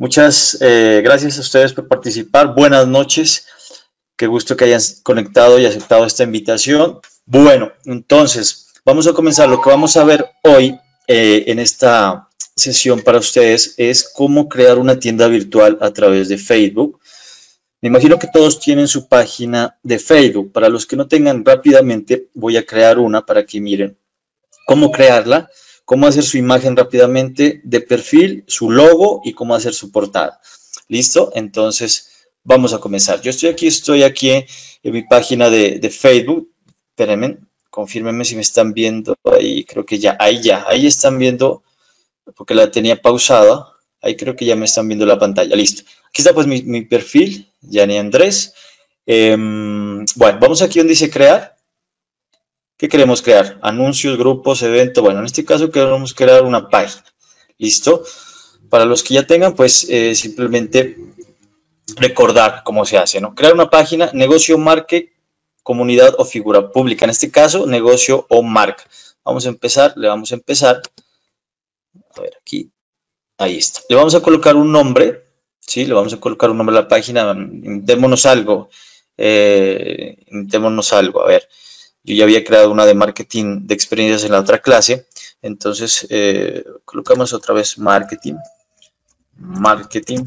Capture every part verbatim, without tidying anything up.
Muchas eh, gracias a ustedes por participar. Buenas noches. Qué gusto que hayan conectado y aceptado esta invitación. Bueno, entonces vamos a comenzar. Lo que vamos a ver hoy eh, en esta sesión para ustedes es cómo crear una tienda virtual a través de Facebook. Me imagino que todos tienen su página de Facebook. Para los que no tengan, rápidamente voy a crear una para que miren cómo crearla, cómo hacer su imagen rápidamente de perfil, su logo y cómo hacer su portada. ¿Listo? Entonces, vamos a comenzar. Yo estoy aquí, estoy aquí en mi página de, de Facebook. Espérenme, confírmenme si me están viendo ahí. Creo que ya, ahí ya, ahí están viendo, porque la tenía pausada. Ahí creo que ya me están viendo la pantalla. Listo. Aquí está pues mi, mi perfil, Yani Andrés. Eh, bueno, vamos aquí donde dice crear. ¿Qué queremos crear? Anuncios, grupos, eventos. Bueno, en este caso queremos crear una página. ¿Listo? Para los que ya tengan, pues eh, simplemente recordar cómo se hace, ¿no? Crear una página, negocio, marca, comunidad o figura pública. En este caso, negocio o marca. Vamos a empezar, le vamos a empezar. A ver, aquí. Ahí está. Le vamos a colocar un nombre. ¿Sí? Le vamos a colocar un nombre a la página. Démonos algo. Eh, démonos algo. A ver. Yo ya había creado una de marketing de experiencias en la otra clase. Entonces, eh, colocamos otra vez marketing. Marketing.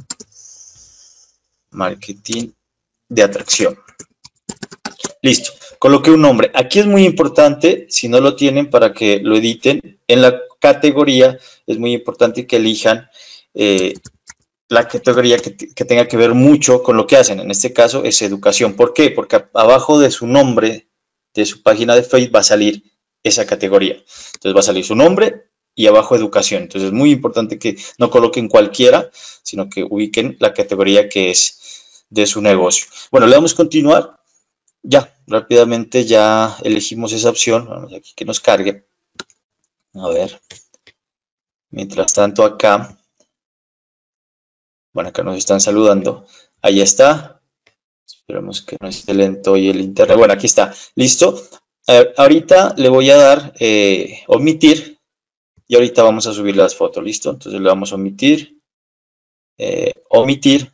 Marketing de atracción. Listo. Coloqué un nombre. Aquí es muy importante, si no lo tienen, para que lo editen. En la categoría es muy importante que elijan eh, la categoría que, que tenga que ver mucho con lo que hacen. En este caso es educación. ¿Por qué? Porque abajo de su nombre de su página de Facebook va a salir esa categoría. Entonces va a salir su nombre y abajo educación. Entonces es muy importante que no coloquen cualquiera, sino que ubiquen la categoría que es de su negocio. Bueno, le damos a continuar. Ya, rápidamente ya elegimos esa opción. Vamos aquí que nos cargue. A ver. Mientras tanto acá. Bueno, acá nos están saludando. Ahí está. Esperemos que no esté lento hoy el internet. Bueno, aquí está. ¿Listo? Eh, ahorita le voy a dar eh, omitir y ahorita vamos a subir las fotos. ¿Listo? Entonces le vamos a omitir. Eh, omitir.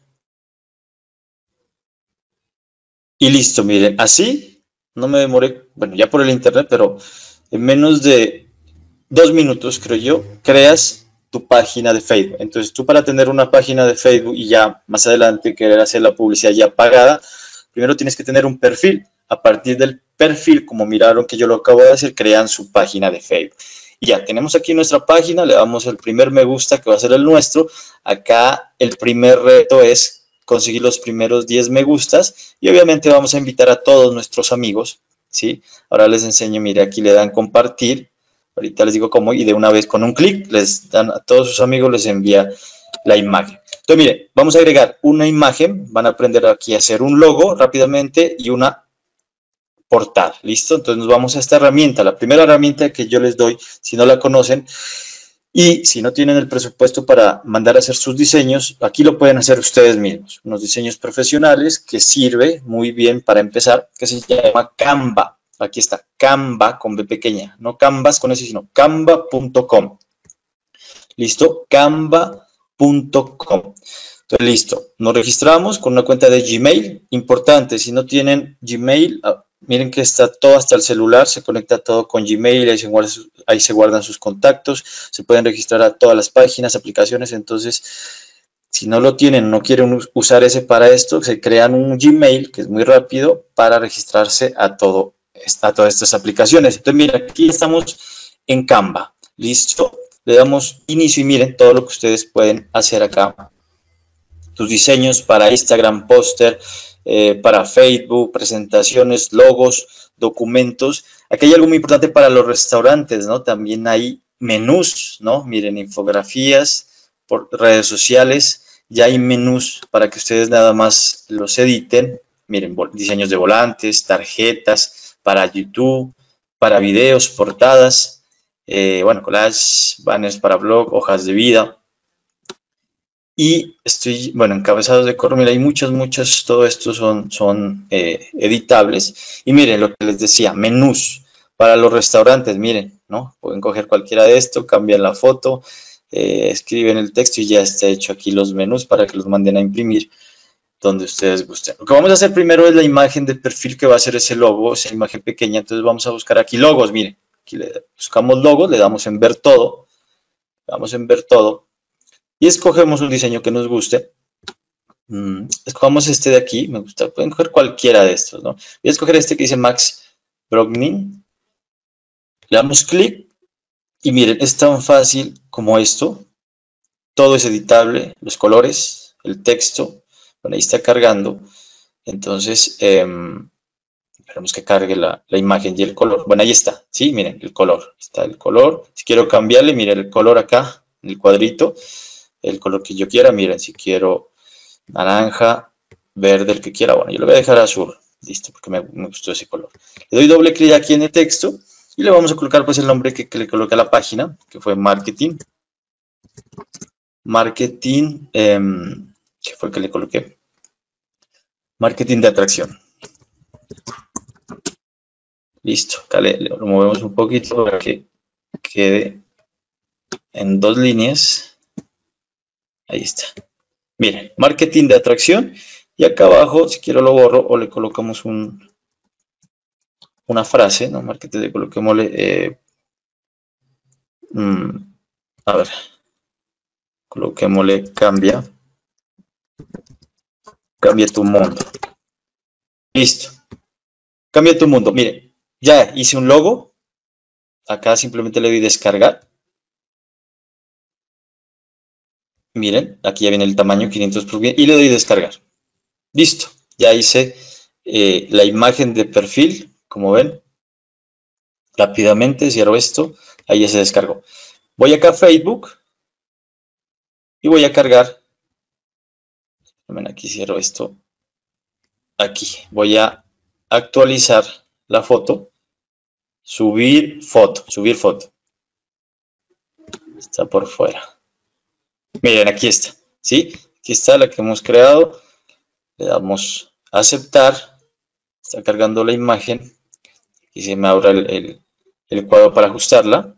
Y listo, miren. Así no me demoré, bueno, ya por el internet, pero en menos de dos minutos, creo yo, creas tu página de Facebook. Entonces tú, para tener una página de Facebook y ya más adelante querer hacer la publicidad ya pagada, primero tienes que tener un perfil. A partir del perfil, como miraron que yo lo acabo de hacer, crean su página de Facebook. Y ya tenemos aquí nuestra página, le damos el primer me gusta, que va a ser el nuestro. Acá el primer reto es conseguir los primeros diez me gustas y obviamente vamos a invitar a todos nuestros amigos, ¿sí? Ahora les enseño, mire, aquí le dan compartir. Ahorita les digo cómo, y de una vez con un clic les dan a todos sus amigos, les envía la imagen. Entonces, miren, vamos a agregar una imagen, van a aprender aquí a hacer un logo rápidamente y una portada, ¿listo? Entonces nos vamos a esta herramienta, la primera herramienta que yo les doy, si no la conocen, y si no tienen el presupuesto para mandar a hacer sus diseños, aquí lo pueden hacer ustedes mismos, unos diseños profesionales que sirve muy bien para empezar, que se llama Canva. Aquí está, Canva con B pequeña, no Canvas con ese, sino canva punto com. ¿Listo? canva punto com. Entonces, listo. Nos registramos con una cuenta de Gmail. Importante, si no tienen Gmail, miren que está todo hasta el celular, se conecta todo con Gmail, ahí se guardan, ahí se guardan sus contactos, se pueden registrar a todas las páginas, aplicaciones. Entonces, si no lo tienen, no quieren usar ese para esto, se crean un Gmail, que es muy rápido, para registrarse a todo a todas estas aplicaciones. Entonces, miren, aquí estamos en Canva. Listo. Le damos inicio y miren todo lo que ustedes pueden hacer acá. Tus diseños para Instagram, póster, eh, para Facebook, presentaciones, logos, documentos. Aquí hay algo muy importante para los restaurantes, ¿no? También hay menús, ¿no? Miren, infografías por redes sociales. Ya hay menús para que ustedes nada más los editen. Miren, diseños de volantes, tarjetas para YouTube, para videos, portadas, eh, bueno, collages, banners para blog, hojas de vida. Y estoy, bueno, encabezados de color, mira, hay muchos, muchos, todo esto son, son eh, editables. Y miren lo que les decía, menús para los restaurantes, miren, ¿no? Pueden coger cualquiera de esto, cambian la foto, eh, escriben el texto y ya está hecho aquí los menús para que los manden a imprimir donde ustedes gusten. Lo que vamos a hacer primero es la imagen de perfil que va a ser ese logo, esa imagen pequeña. Entonces vamos a buscar aquí logos, miren. Aquí le buscamos logos, le damos en ver todo. Le damos en ver todo. Y escogemos un diseño que nos guste. Mm, escogamos este de aquí, me gusta. Pueden coger cualquiera de estos, ¿no? Voy a escoger este que dice Max Brognin. Le damos clic. Y miren, es tan fácil como esto. Todo es editable. Los colores, el texto. Bueno, ahí está cargando. Entonces, eh, esperemos que cargue la, la imagen y el color. Bueno, ahí está. Sí, miren, el color. Está el color. Si quiero cambiarle, miren el color acá, en el cuadrito. El color que yo quiera. Miren, si quiero naranja, verde, el que quiera. Bueno, yo lo voy a dejar azul. Listo, porque me, me gustó ese color. Le doy doble clic aquí en el texto. Y le vamos a colocar pues el nombre que, que le coloqué a la página, que fue marketing. Marketing, eh, ¿qué fue el que le coloqué? Marketing de atracción. Listo, acá le, le, lo movemos un poquito para que quede en dos líneas. Ahí está. Miren, marketing de atracción. Y acá abajo, si quiero lo borro o le colocamos un, una frase, ¿no? Marketing, le coloquémosle, eh, mm, a ver, coloquémosle cambia. Cambia tu mundo. Listo. Cambia tu mundo. Miren, ya hice un logo. Acá simplemente le doy descargar. Miren, aquí ya viene el tamaño quinientos por bien y le doy descargar. Listo. Ya hice eh, la imagen de perfil, como ven. Rápidamente cierro esto. Ahí ya se descargó. Voy acá a Facebook y voy a cargar. Aquí cierro esto. Aquí voy a actualizar la foto. Subir foto, subir foto. Está por fuera. Miren, aquí está, ¿sí? Aquí está la que hemos creado. Le damos a aceptar. Está cargando la imagen. Y se me abre el, el, el cuadro para ajustarla.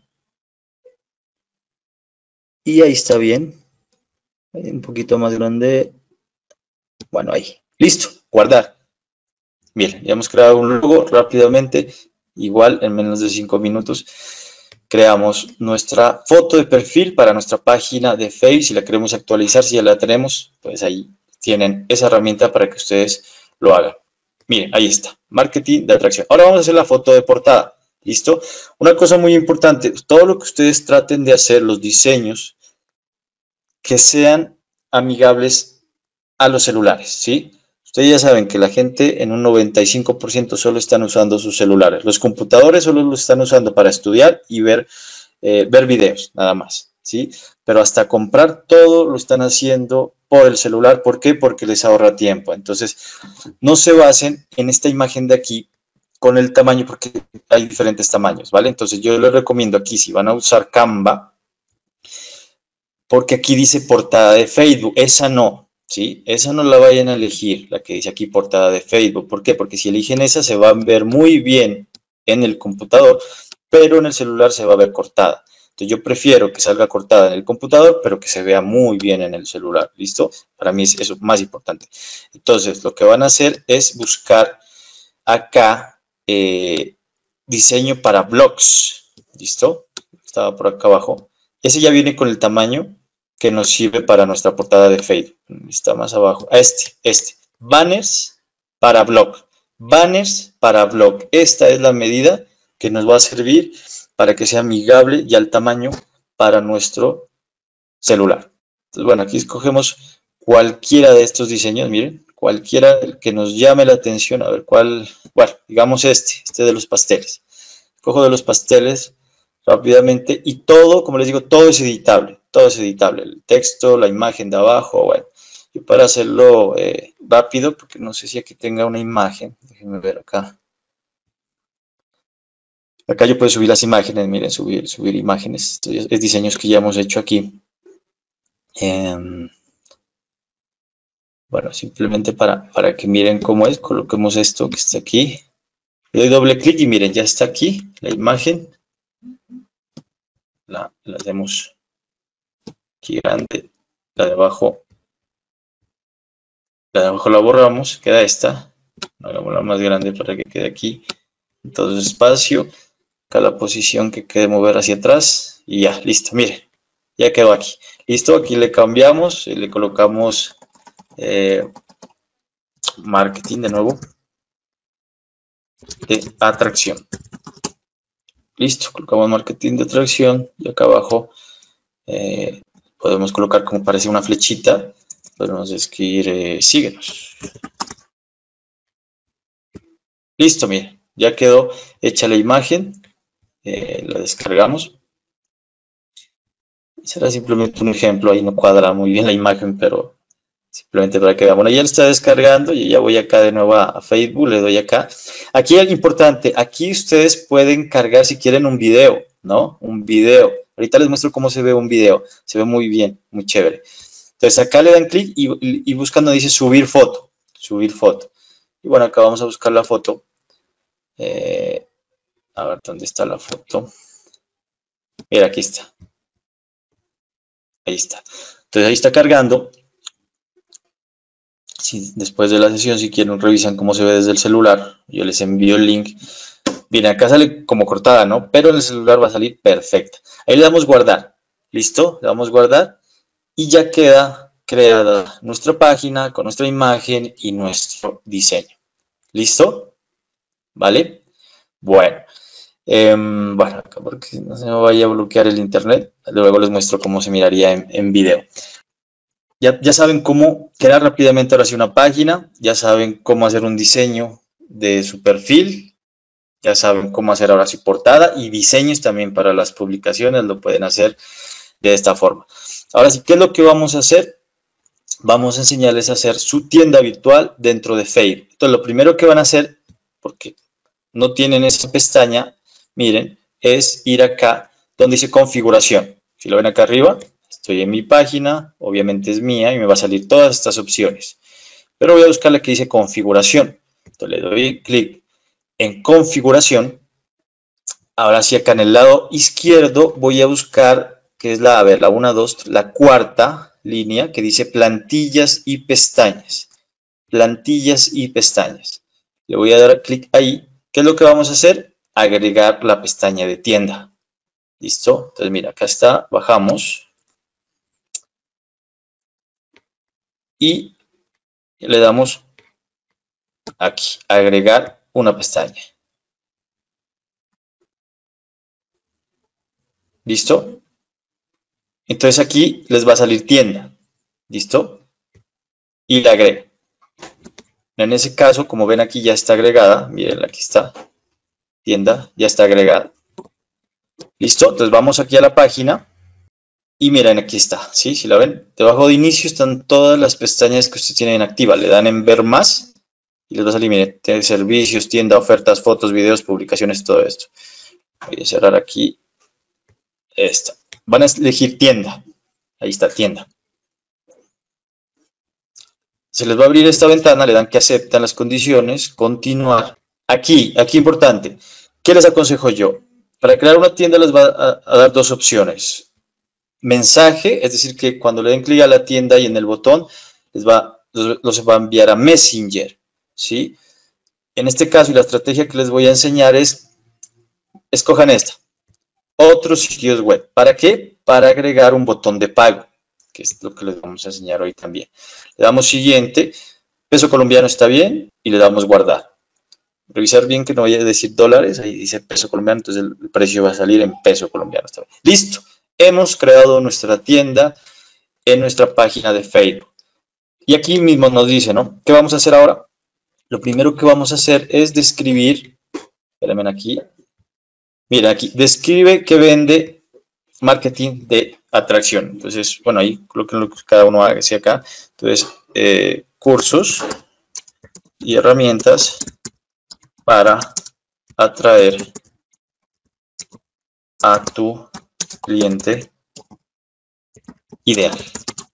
Y ahí está bien. Ahí un poquito más grande. Bueno, ahí. Listo, guardar. Bien, ya hemos creado un logo rápidamente. Igual en menos de cinco minutos. Creamos nuestra foto de perfil para nuestra página de Facebook. Si la queremos actualizar, si ya la tenemos, pues ahí tienen esa herramienta para que ustedes lo hagan. Miren, ahí está, marketing de atracción. Ahora vamos a hacer la foto de portada. ¿Listo? Una cosa muy importante, todo lo que ustedes traten de hacer, los diseños, que sean amigables a los celulares, ¿sí? Ustedes ya saben que la gente en un noventa y cinco por ciento solo están usando sus celulares. Los computadores solo los están usando para estudiar y ver, eh, ver videos, nada más, ¿sí? Pero hasta comprar todo lo están haciendo por el celular. ¿Por qué? Porque les ahorra tiempo. Entonces, no se basen en esta imagen de aquí con el tamaño, porque hay diferentes tamaños, ¿vale? Entonces, yo les recomiendo aquí, si van a usar Canva, porque aquí dice portada de Facebook, esa no. ¿Sí? Esa no la vayan a elegir, la que dice aquí portada de Facebook. ¿Por qué? Porque si eligen esa se va a ver muy bien en el computador, pero en el celular se va a ver cortada. Entonces yo prefiero que salga cortada en el computador, pero que se vea muy bien en el celular. ¿Listo? Para mí es eso más importante. Entonces lo que van a hacer es buscar acá eh, diseño para blogs. ¿Listo? Estaba por acá abajo. Ese ya viene con el tamaño que nos sirve para nuestra portada de Facebook. Está más abajo. Este, este. Banners para blog. Banners para blog. Esta es la medida que nos va a servir para que sea amigable y al tamaño para nuestro celular. Entonces, bueno, aquí escogemos cualquiera de estos diseños. Miren, cualquiera que nos llame la atención. A ver cuál. Bueno, digamos este, este de los pasteles. Cojo de los pasteles rápidamente y todo, como les digo, todo es editable, todo es editable, el texto, la imagen de abajo, bueno, y para hacerlo eh, rápido, porque no sé si aquí tenga una imagen, déjenme ver acá, acá yo puedo subir las imágenes, miren, subir, subir imágenes, es, es diseños que ya hemos hecho aquí, eh, bueno, simplemente para, para que miren cómo es, coloquemos esto que está aquí, le doy doble clic y miren, ya está aquí la imagen. La, la hacemos aquí grande, la de abajo, la de abajo la borramos, queda esta, hagámosla más grande para que quede aquí, entonces espacio, acá la posición que quede mover hacia atrás, y ya, listo, miren, ya quedó aquí, listo, aquí le cambiamos, y le colocamos eh, marketing de nuevo, de atracción, listo, colocamos marketing de atracción, y acá abajo, eh, podemos colocar como parece una flechita, podemos escribir eh, síguenos. Listo, miren, ya quedó hecha la imagen, eh, la descargamos. Será simplemente un ejemplo, ahí no cuadra muy bien la imagen, pero simplemente para que vean. Bueno, ya lo está descargando, y ya voy acá de nuevo a, a Facebook, le doy acá. Aquí es importante, aquí ustedes pueden cargar si quieren un video, ¿no? Un video. Ahorita les muestro cómo se ve un video, se ve muy bien, muy chévere. Entonces acá le dan clic y, y, y buscan donde dice subir foto, subir foto. Y bueno, acá vamos a buscar la foto. Eh, a ver, ¿dónde está la foto? Mira, aquí está. Ahí está. Entonces ahí está cargando. Si, después de la sesión, si quieren, revisan cómo se ve desde el celular. Yo les envío el link. Bien, acá sale como cortada, ¿no? Pero en el celular va a salir perfecta. Ahí le damos guardar. ¿Listo? Le damos guardar. Y ya queda creada nuestra página con nuestra imagen y nuestro diseño. ¿Listo? ¿Vale? Bueno. Eh, bueno, acá porque no se me vaya a bloquear el internet. Luego les muestro cómo se miraría en, en video. Ya, ya saben cómo crear rápidamente ahora sí una página. Ya saben cómo hacer un diseño de su perfil. Ya saben cómo hacer ahora sí portada y diseños también para las publicaciones. Lo pueden hacer de esta forma. Ahora sí, ¿qué es lo que vamos a hacer? Vamos a enseñarles a hacer su tienda virtual dentro de Facebook. Entonces, lo primero que van a hacer, porque no tienen esa pestaña, miren, es ir acá donde dice configuración. Si lo ven acá arriba, estoy en mi página, obviamente es mía y me va a salir todas estas opciones. Pero voy a buscar la que dice configuración. Entonces, le doy clic en configuración. Ahora sí, acá en el lado izquierdo voy a buscar, que es la, a ver, la una, dos, la cuarta línea que dice plantillas y pestañas. Plantillas y pestañas. Le voy a dar clic ahí. ¿Qué es lo que vamos a hacer? Agregar la pestaña de tienda. ¿Listo? Entonces, mira, acá está, bajamos. Y le damos aquí, agregar una pestaña. ¿Listo? Entonces aquí les va a salir tienda. ¿Listo? Y la agrego. En ese caso, como ven aquí ya está agregada. Miren, aquí está. Tienda, ya está agregada. ¿Listo? Entonces vamos aquí a la página. Y miren, aquí está. ¿Sí? Si la ven, debajo de inicio están todas las pestañas que ustedes tienen activas. Le dan en ver más. Y les va a salir, miren, servicios, tienda, ofertas, fotos, videos, publicaciones, todo esto. Voy a cerrar aquí esta. Van a elegir tienda. Ahí está, tienda. Se les va a abrir esta ventana, le dan que aceptan las condiciones, continuar. Aquí, aquí importante, ¿qué les aconsejo yo? Para crear una tienda les va a, a dar dos opciones. Mensaje, es decir, que cuando le den clic a la tienda y en el botón, les va, los, los va a enviar a Messenger, ¿sí? En este caso, y la estrategia que les voy a enseñar es, escojan esta. Otros sitios web. ¿Para qué? Para agregar un botón de pago, que es lo que les vamos a enseñar hoy también. Le damos siguiente, peso colombiano está bien, y le damos guardar. Revisar bien que no vaya a decir dólares, ahí dice peso colombiano, entonces el precio va a salir en peso colombiano. Está bien. Listo, hemos creado nuestra tienda en nuestra página de Facebook. Y aquí mismo nos dice, ¿no? ¿Qué vamos a hacer ahora? Lo primero que vamos a hacer es describir, espérenme aquí, mira aquí, describe que vende marketing de atracción. Entonces, bueno, ahí coloquen lo que cada uno hace acá. Entonces, eh, cursos y herramientas para atraer a tu cliente ideal.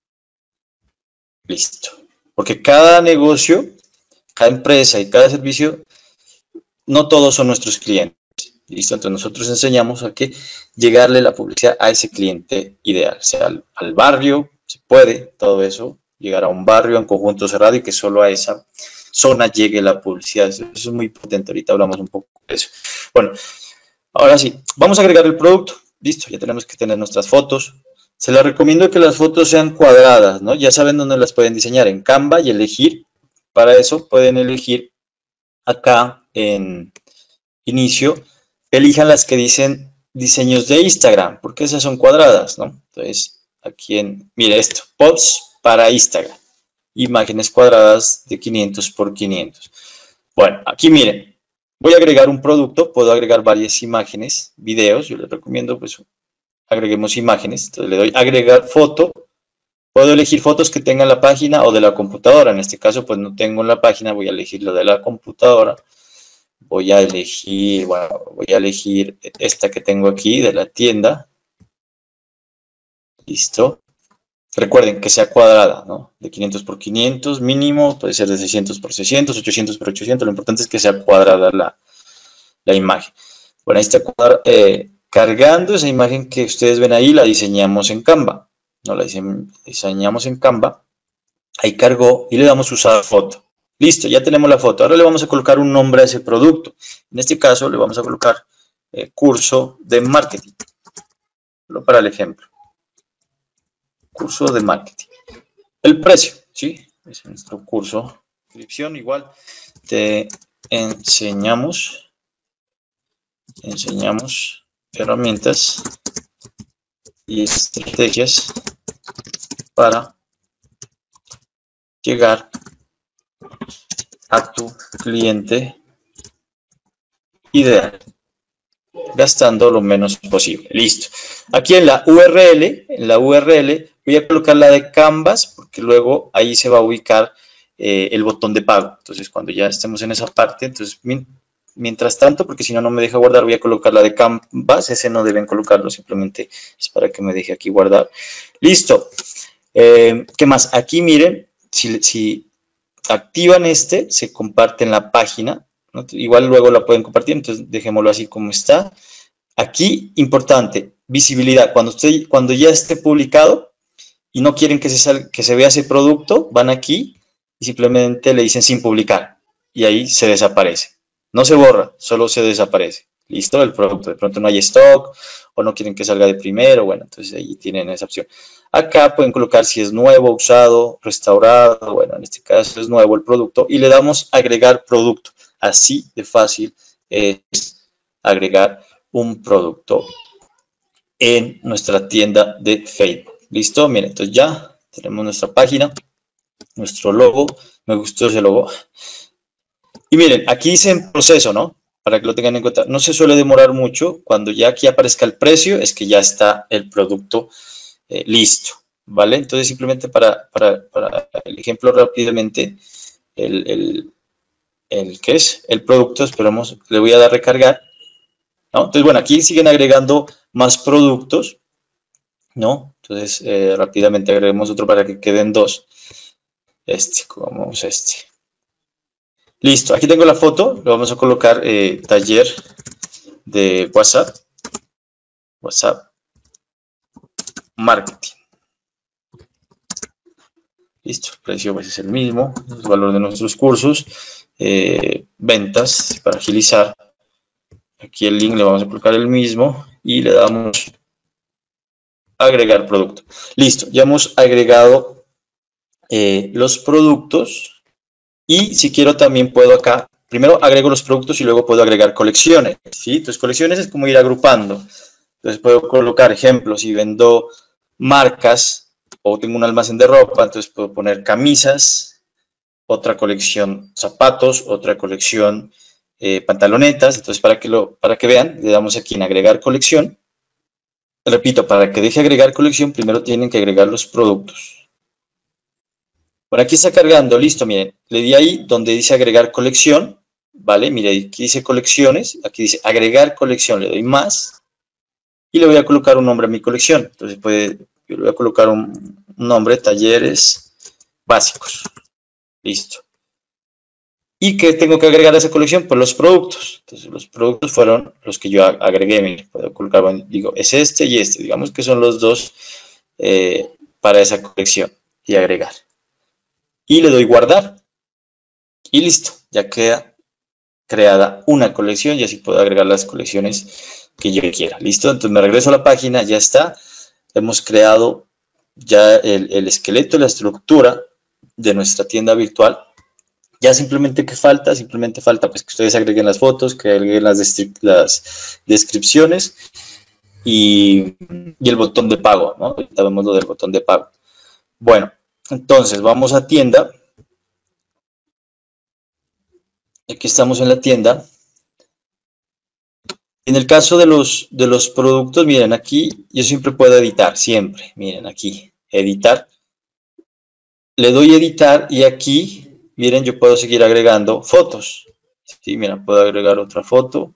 Listo. Porque cada negocio, cada empresa y cada servicio, no todos son nuestros clientes. Listo, entonces nosotros enseñamos a que llegarle la publicidad a ese cliente ideal, sea al, al barrio, se puede, todo eso, llegar a un barrio en conjunto cerrado y que solo a esa zona llegue la publicidad. Eso, eso es muy potente, ahorita hablamos un poco de eso. Bueno, ahora sí, vamos a agregar el producto. Listo, ya tenemos que tener nuestras fotos. Se les recomiendo que las fotos sean cuadradas, ¿no? Ya saben dónde las pueden diseñar, en Canva y elegir. Para eso pueden elegir acá en inicio, elijan las que dicen diseños de Instagram, porque esas son cuadradas, ¿no? Entonces, aquí en, mire esto, posts para Instagram, imágenes cuadradas de quinientos por quinientos. Bueno, aquí miren, voy a agregar un producto, puedo agregar varias imágenes, videos, yo les recomiendo, pues, agreguemos imágenes, entonces le doy agregar foto, puedo elegir fotos que tenga la página o de la computadora, en este caso, pues, no tengo la página, voy a elegir lo de la computadora. Voy a elegir, bueno, voy a elegir esta que tengo aquí de la tienda. Listo. Recuerden que sea cuadrada, ¿no? De quinientos por quinientos mínimo, puede ser de seiscientos por seiscientos, ochocientos por ochocientos. Lo importante es que sea cuadrada la, la imagen. Bueno, ahí está eh, cargando esa imagen que ustedes ven ahí, la diseñamos en Canva. No la diseñamos en Canva. Ahí cargó y le damos usar foto. Listo, ya tenemos la foto. Ahora le vamos a colocar un nombre a ese producto. En este caso le vamos a colocar eh, curso de marketing. Solo para el ejemplo. Curso de marketing. El precio, ¿sí? Es nuestro curso. Descripción igual. Te enseñamos, te enseñamos herramientas y estrategias para llegar a tu cliente ideal, gastando lo menos posible. Listo. Aquí en la U R L, en la U R L voy a colocar la de Canvas, porque luego ahí se va a ubicar eh, el botón de pago. Entonces, cuando ya estemos en esa parte, entonces, mientras tanto, porque si no, no me deja guardar, voy a colocar la de Canvas. Ese no deben colocarlo, simplemente es para que me deje aquí guardar. Listo. Eh, ¿Qué más? Aquí miren, si, si activan este, se comparte en la página, ¿no? Igual luego la pueden compartir, entonces dejémoslo así como está. Aquí, importante, visibilidad. Cuando, usted, cuando ya esté publicado y no quieren que se, salga, que se vea ese producto, van aquí y simplemente le dicen sin publicar y ahí se desaparece. No se borra, solo se desaparece. Listo, el producto. De pronto no hay stock o no quieren que salga de primero, bueno, entonces ahí tienen esa opción. Acá pueden colocar si es nuevo, usado, restaurado, bueno, en este caso es nuevo el producto y le damos agregar producto. Así de fácil es agregar un producto en nuestra tienda de Facebook. ¿Listo? Miren, entonces ya tenemos nuestra página, nuestro logo. Me gustó ese logo. Y miren, aquí dice en proceso, ¿no? Para que lo tengan en cuenta. No se suele demorar mucho. Cuando ya aquí aparezca el precio, es que ya está el producto eh, listo, ¿vale? Entonces, simplemente para, para, para el ejemplo rápidamente, el, el, el ¿qué es? El producto, esperamos, le voy a dar recargar, ¿no? Entonces, bueno, aquí siguen agregando más productos, ¿no? Entonces, eh, rápidamente agreguemos otro para que queden dos. Este, como este. Listo, aquí tengo la foto, lo vamos a colocar eh, taller de WhatsApp, WhatsApp Marketing. Listo, el precio pues, es el mismo, el valor de nuestros cursos, eh, ventas para agilizar. Aquí el link le vamos a colocar el mismo y le damos agregar producto. Listo, ya hemos agregado eh, los productos. Y si quiero también puedo acá, primero agrego los productos y luego puedo agregar colecciones, ¿sí? Entonces colecciones es como ir agrupando. Entonces puedo colocar ejemplos, si vendo marcas o tengo un almacén de ropa, entonces puedo poner camisas, otra colección zapatos, otra colección eh, pantalonetas. Entonces para que, lo, para que vean, le damos aquí en agregar colección. Repito, para que deje agregar colección, primero tienen que agregar los productos. Bueno, aquí está cargando, listo, miren, le di ahí donde dice agregar colección, ¿vale? Mire, aquí dice colecciones, aquí dice agregar colección, le doy más y le voy a colocar un nombre a mi colección. Entonces, puede, yo le voy a colocar un, un nombre, talleres básicos, listo. ¿Y qué tengo que agregar a esa colección? Pues los productos. Entonces los productos fueron los que yo agregué. Mire, puedo colocar, digo, es este y este. Digamos que son los dos eh, para esa colección. Y agregar. Y le doy guardar. Y listo. Ya queda creada una colección y así puedo agregar las colecciones que yo quiera. ¿Listo? Entonces me regreso a la página. Ya está. Hemos creado ya el, el esqueleto, la estructura de nuestra tienda virtual. Ya simplemente que falta, simplemente falta pues que ustedes agreguen las fotos, que agreguen las, las descripciones y, y el botón de pago, ¿no? Ahorita vemos lo del botón de pago. Bueno, entonces vamos a tienda. Aquí estamos en la tienda. En el caso de los, de los productos, miren aquí, yo siempre puedo editar, siempre, miren aquí, editar. Le doy editar y aquí... Miren, yo puedo seguir agregando fotos. Sí, mira, puedo agregar otra foto.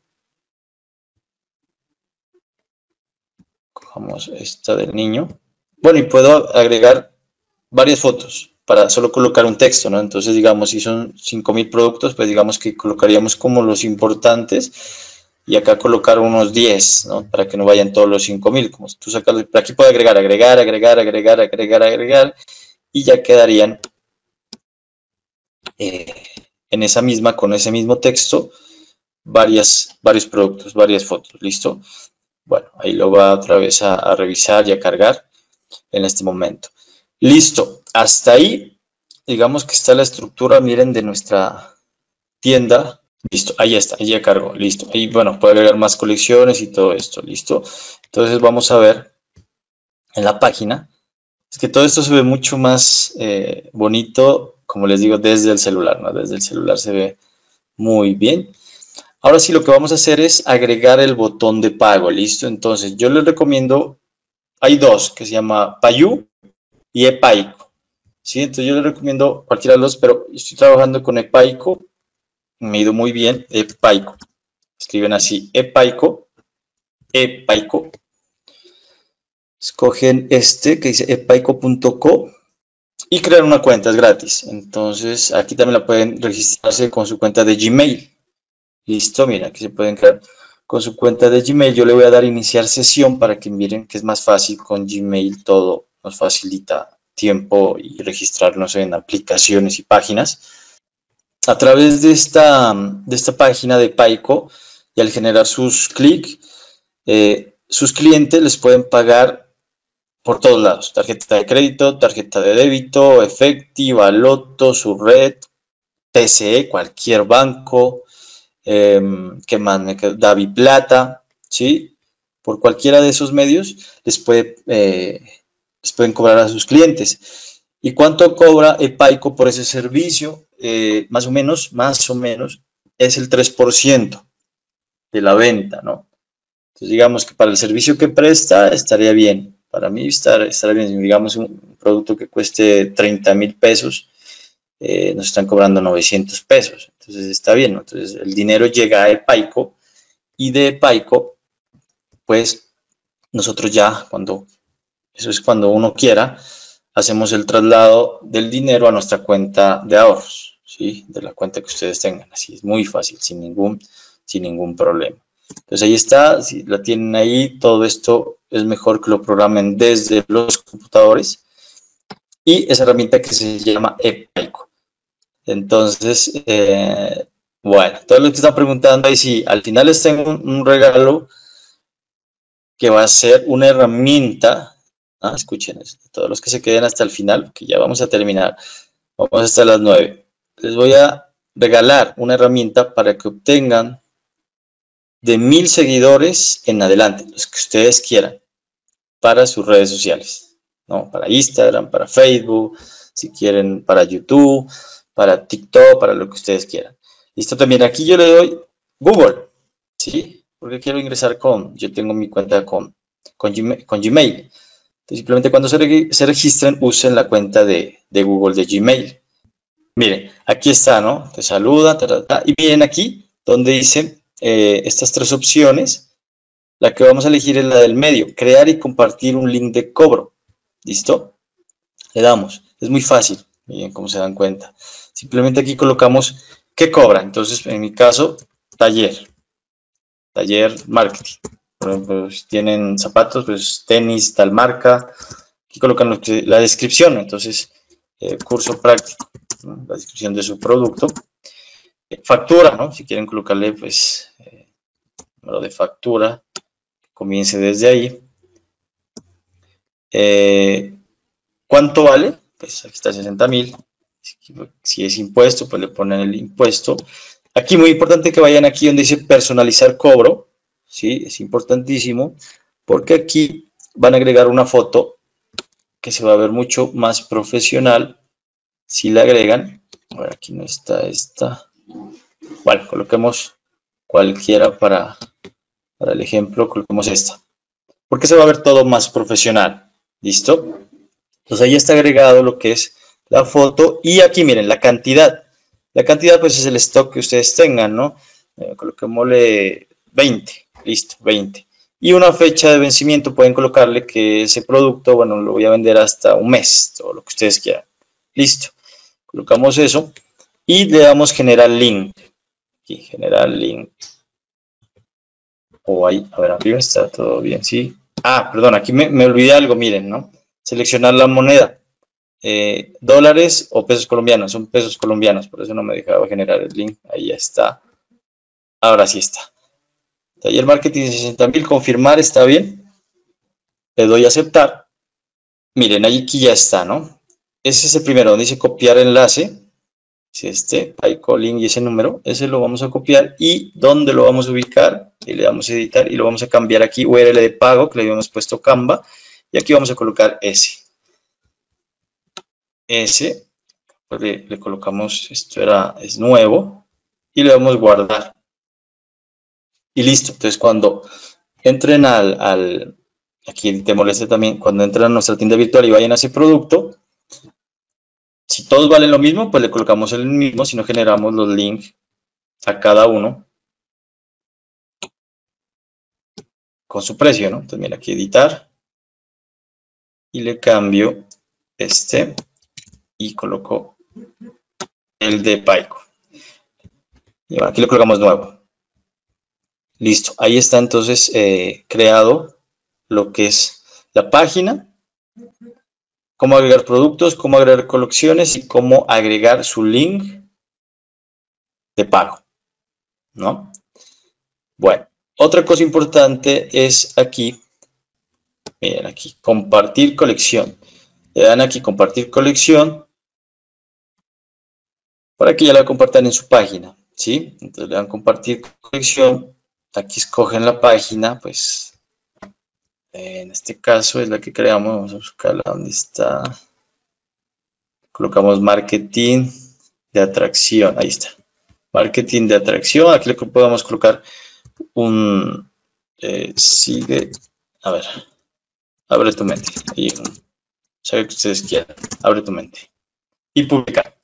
Cojamos esta del niño. Bueno, y puedo agregar varias fotos para solo colocar un texto, ¿no? Entonces, digamos, si son cinco mil productos, pues digamos que colocaríamos como los importantes y acá colocar unos diez, ¿no? Para que no vayan todos los cinco mil. Como si tú sacas, aquí puedo agregar, agregar, agregar, agregar, agregar, agregar y ya quedarían... Eh, en esa misma, con ese mismo texto, varias, varios productos, varias fotos, ¿listo? Bueno, ahí lo va otra vez a, a revisar y a cargar en este momento. Listo, hasta ahí, digamos que está la estructura, miren, de nuestra tienda. Listo, ahí está, ahí ya cargó, listo. Ahí, bueno, puede agregar más colecciones y todo esto, ¿listo? Entonces vamos a ver en la página. Es que todo esto se ve mucho más eh, bonito, como les digo, desde el celular, ¿no? Desde el celular se ve muy bien. Ahora sí, lo que vamos a hacer es agregar el botón de pago, ¿listo? Entonces, yo les recomiendo, hay dos, que se llama Payu y ePaico, ¿sí? Entonces, yo les recomiendo cualquiera de los, pero estoy trabajando con ePaico, me ha ido muy bien, ePaico. Escriben así, ePaico, ePaico. Escogen este que dice epaico punto co y crear una cuenta, es gratis. Entonces aquí también la pueden registrarse con su cuenta de Gmail. Listo, mira, aquí se pueden crear con su cuenta de Gmail. Yo le voy a dar iniciar sesión para que miren que es más fácil con Gmail, todo nos facilita tiempo y registrarnos en aplicaciones y páginas. A través de esta, de esta página de Paico y al generar sus clics, eh, sus clientes les pueden pagar por todos lados, tarjeta de crédito, tarjeta de débito, Efectiva, Loto, su red, T C E, cualquier banco, eh, que más me queda, DaviPlata, ¿sí? Por cualquiera de esos medios les, puede, eh, les pueden cobrar a sus clientes. ¿Y cuánto cobra ePaico por ese servicio? Eh, más o menos, más o menos, es el tres por ciento de la venta, ¿no? Entonces digamos que para el servicio que presta estaría bien. Para mí estar, estar bien, digamos un producto que cueste treinta mil pesos, eh, nos están cobrando novecientos pesos, entonces está bien, ¿no? Entonces el dinero llega a ePaico y de ePaico, pues nosotros ya, cuando, eso es cuando uno quiera, hacemos el traslado del dinero a nuestra cuenta de ahorros, ¿sí? De la cuenta que ustedes tengan, así es muy fácil, sin ningún, sin ningún problema. Entonces ahí está, si la tienen ahí, todo esto es mejor que lo programen desde los computadores y esa herramienta que se llama ePaico. Entonces, eh, bueno, todos los que están preguntando ahí, sí, al final les tengo un, un regalo que va a ser una herramienta, ¿ah? Escuchen eso, todos los que se queden hasta el final, que ya vamos a terminar, vamos hasta las nueve, les voy a regalar una herramienta para que obtengan de mil seguidores en adelante, los que ustedes quieran, para sus redes sociales, ¿no? Para Instagram, para Facebook, si quieren para YouTube, para TikTok, para lo que ustedes quieran. Listo, también aquí yo le doy Google, ¿sí? Porque quiero ingresar con, yo tengo mi cuenta con, con, Gmail, con Gmail. Entonces, simplemente cuando se, re, se registren, usen la cuenta de, de Google de Gmail. Miren, aquí está, ¿no? Te saluda, ta, ta, ta, y miren aquí, donde dice eh, estas tres opciones. La que vamos a elegir es la del medio, crear y compartir un link de cobro. ¿Listo? Le damos. Es muy fácil, miren cómo se dan cuenta. Simplemente aquí colocamos ¿qué cobra? Entonces, en mi caso, taller, taller marketing. Por ejemplo, si tienen zapatos, pues tenis, tal marca. Aquí colocan lo que, la descripción, entonces, eh, curso práctico, ¿no? La descripción de su producto. Eh, factura, ¿no? Si quieren colocarle, pues, eh, número de factura, comience desde ahí. Eh, ¿Cuánto vale? Pues aquí está sesenta mil. Si es impuesto, pues le ponen el impuesto. Aquí muy importante que vayan aquí donde dice personalizar cobro. ¿Sí? Es importantísimo porque aquí van a agregar una foto que se va a ver mucho más profesional si la agregan. A ver, aquí no está esta. Bueno, coloquemos cualquiera para, para el ejemplo, coloquemos esta. Porque se va a ver todo más profesional. ¿Listo? Entonces ahí está agregado lo que es la foto y aquí miren la cantidad. La cantidad pues es el stock que ustedes tengan, ¿no? Eh, coloquémosle veinte, listo, veinte. Y una fecha de vencimiento pueden colocarle que ese producto, bueno, lo voy a vender hasta un mes, todo lo que ustedes quieran. Listo, colocamos eso y le damos generar link. Aquí, generar link. O ahí, a ver, arriba está todo bien, ¿sí? Ah, perdón, aquí me, me olvidé algo, miren, ¿no? Seleccionar la moneda. Eh, dólares o pesos colombianos, son pesos colombianos, por eso no me dejaba generar el link, ahí ya está, ahora sí está. Taller marketing sesenta mil, confirmar, está bien, le doy a aceptar, miren, ahí aquí ya está, ¿no? Ese es el primero, donde dice copiar enlace, es este, Payco, link y ese número, ese lo vamos a copiar y ¿dónde lo vamos a ubicar? Y le damos a editar y lo vamos a cambiar aquí, U R L de pago, que le habíamos puesto Canva, y aquí vamos a colocar ese. Ese, pues le, le colocamos, esto era, es nuevo, y le damos guardar. Y listo, entonces cuando entren al, al aquí te moleste también, cuando entren a nuestra tienda virtual y vayan a ese producto, si todos valen lo mismo, pues le colocamos el mismo, si no generamos los links a cada uno con su precio, ¿no? Entonces mira, aquí editar, y le cambio este, y coloco el de Payco. Y bueno, aquí le colocamos nuevo. Listo, ahí está entonces eh, creado lo que es la página, cómo agregar productos, cómo agregar colecciones y cómo agregar su link de pago, ¿no? Bueno, otra cosa importante es aquí, miren aquí, compartir colección. Le dan aquí compartir colección para que ya la compartan en su página, ¿sí? Entonces le dan compartir colección, aquí escogen la página, pues en este caso es la que creamos, vamos a buscarla donde está, colocamos marketing de atracción, ahí está, marketing de atracción, aquí le podemos colocar un, eh, sigue, a ver, abre tu mente, ahí, sabe que ustedes quieran, abre tu mente, y publicar.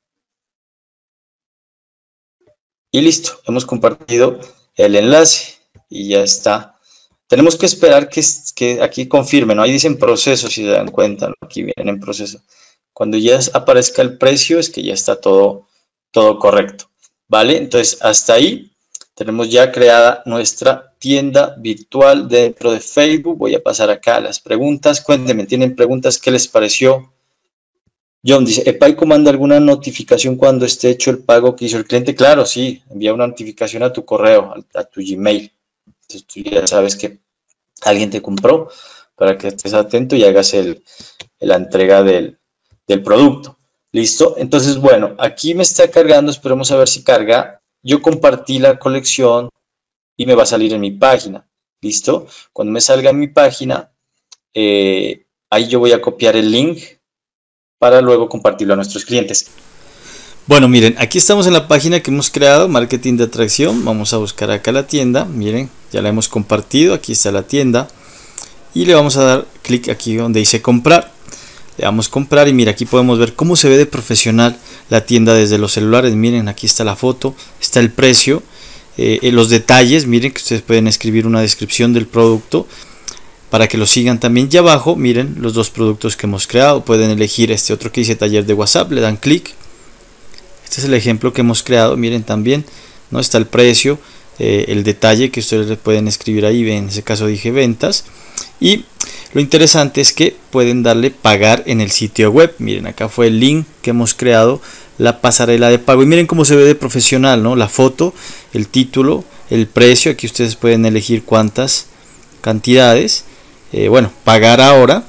Y listo, hemos compartido el enlace y ya está. Tenemos que esperar que, que aquí confirme, ¿no? Ahí dicen proceso, si se dan cuenta, ¿no? Aquí vienen en proceso. Cuando ya aparezca el precio es que ya está todo, todo correcto, ¿vale? Entonces, hasta ahí tenemos ya creada nuestra tienda virtual dentro de Facebook. Voy a pasar acá a las preguntas. Cuéntenme, ¿tienen preguntas? ¿Qué les pareció? John dice, ¿Payco manda alguna notificación cuando esté hecho el pago que hizo el cliente? Claro, sí, envía una notificación a tu correo, a, a tu Gmail. Entonces tú ya sabes que alguien te compró para que estés atento y hagas el, la entrega del, del producto. ¿Listo? Entonces, bueno, aquí me está cargando, esperemos a ver si carga. Yo compartí la colección y me va a salir en mi página. ¿Listo? Cuando me salga en mi página, eh, ahí yo voy a copiar el link para luego compartirlo a nuestros clientes. Bueno, miren, aquí estamos en la página que hemos creado, marketing de atracción. Vamos a buscar acá la tienda, miren, ya la hemos compartido, aquí está la tienda. Y le vamos a dar clic aquí donde dice comprar. Le damos comprar y mira, aquí podemos ver cómo se ve de profesional la tienda desde los celulares. Miren, aquí está la foto, está el precio, eh, los detalles, miren que ustedes pueden escribir una descripción del producto para que lo sigan también. Y abajo, miren los dos productos que hemos creado. Pueden elegir este otro que dice taller de WhatsApp, le dan clic. Este es el ejemplo que hemos creado. Miren también, ¿no? Está el precio, eh, el detalle que ustedes le pueden escribir ahí. En ese caso dije ventas. Y lo interesante es que pueden darle pagar en el sitio web. Miren, acá fue el link que hemos creado, la pasarela de pago. Y miren cómo se ve de profesional, ¿no? La foto, el título, el precio. Aquí ustedes pueden elegir cuántas cantidades. Eh, bueno, pagar ahora.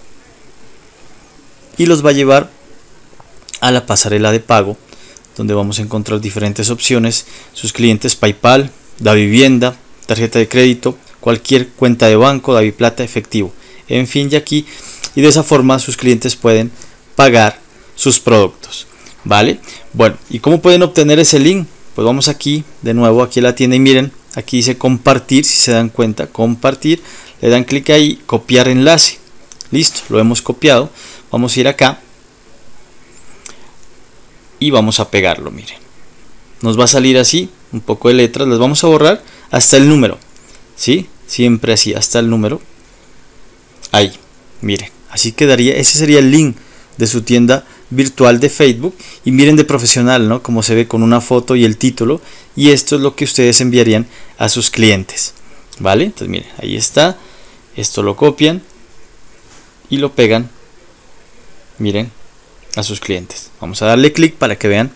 Y los va a llevar a la pasarela de pago, donde vamos a encontrar diferentes opciones. Sus clientes PayPal, Davivienda, tarjeta de crédito, cualquier cuenta de banco, Daviplata, efectivo, en fin, y aquí, y de esa forma sus clientes pueden pagar sus productos, ¿vale? Bueno, ¿y cómo pueden obtener ese link? Pues vamos aquí, de nuevo, aquí a la tienda y miren, aquí dice compartir, si se dan cuenta, compartir, le dan clic ahí, copiar enlace, listo, lo hemos copiado, vamos a ir acá y vamos a pegarlo, miren, nos va a salir así, un poco de letras, las vamos a borrar hasta el número, ¿sí? Siempre así, hasta el número. Ahí, miren, así quedaría. Ese sería el link de su tienda virtual de Facebook. Y miren de profesional, ¿no? Como se ve con una foto y el título. Y esto es lo que ustedes enviarían a sus clientes, ¿vale? Entonces miren, ahí está. Esto lo copian y lo pegan, miren, a sus clientes. Vamos a darle clic para que vean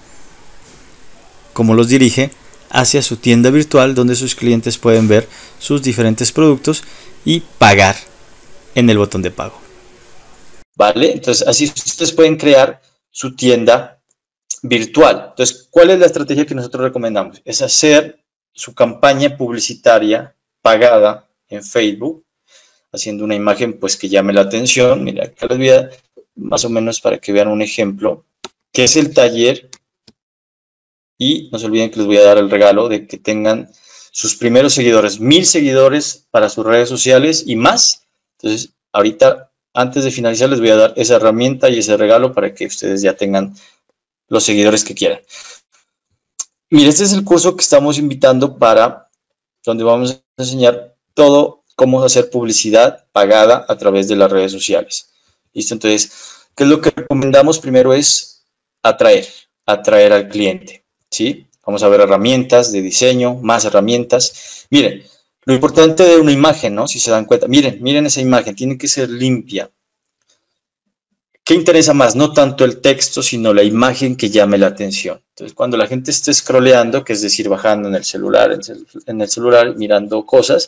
cómo los dirige hacia su tienda virtual, donde sus clientes pueden ver sus diferentes productos y pagar en el botón de pago. Vale, entonces así ustedes pueden crear su tienda virtual. Entonces, ¿cuál es la estrategia que nosotros recomendamos? Es hacer su campaña publicitaria pagada en Facebook, haciendo una imagen pues que llame la atención. Mira, acá les voy a más o menos para que vean un ejemplo, que es el taller. Y no se olviden que les voy a dar el regalo de que tengan sus primeros seguidores, mil seguidores para sus redes sociales y más. Entonces, ahorita, antes de finalizar, les voy a dar esa herramienta y ese regalo para que ustedes ya tengan los seguidores que quieran. Mira, este es el curso que estamos invitando para, donde vamos a enseñar todo cómo hacer publicidad pagada a través de las redes sociales. ¿Listo? Entonces, ¿qué es lo que recomendamos? Primero es atraer, atraer al cliente. ¿Sí? Vamos a ver herramientas de diseño, más herramientas. Miren, lo importante de una imagen, ¿no? Si se dan cuenta, miren, miren esa imagen, tiene que ser limpia. ¿Qué interesa más? No tanto el texto, sino la imagen que llame la atención. Entonces, cuando la gente esté scrolleando, que es decir, bajando en el celular, en el celular, mirando cosas,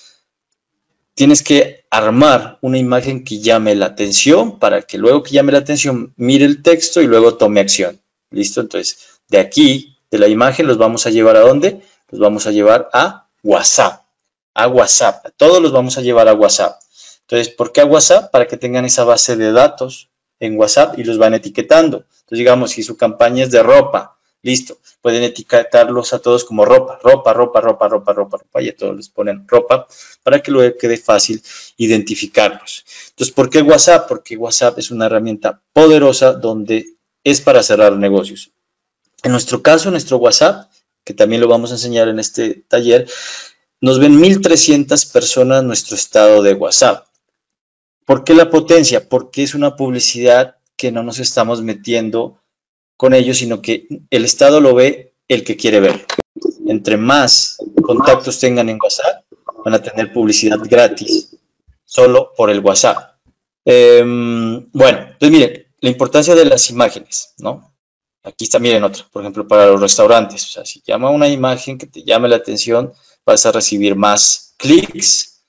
tienes que armar una imagen que llame la atención para que luego que llame la atención, mire el texto y luego tome acción. ¿Listo? Entonces, de aquí, de la imagen, los vamos a llevar ¿a dónde? Los vamos a llevar a WhatsApp. A WhatsApp. Todos los vamos a llevar a WhatsApp. Entonces, ¿por qué a WhatsApp? Para que tengan esa base de datos en WhatsApp y los van etiquetando. Entonces, digamos, si su campaña es de ropa, listo, pueden etiquetarlos a todos como ropa, ropa, ropa, ropa, ropa, ropa, ropa, y a todos les ponen ropa para que luego quede fácil identificarlos. Entonces, ¿por qué WhatsApp? Porque WhatsApp es una herramienta poderosa donde es para cerrar negocios. En nuestro caso, nuestro WhatsApp, que también lo vamos a enseñar en este taller, nos ven mil trescientas personas en nuestro estado de WhatsApp. ¿Por qué la potencia? Porque es una publicidad que no nos estamos metiendo con ellos, sino que el estado lo ve el que quiere ver. Entre más contactos tengan en WhatsApp, van a tener publicidad gratis, solo por el WhatsApp. Eh, bueno, entonces miren, la importancia de las imágenes, ¿no? Aquí está, miren otra, por ejemplo, para los restaurantes. O sea, si llama una imagen que te llame la atención, vas a recibir más clics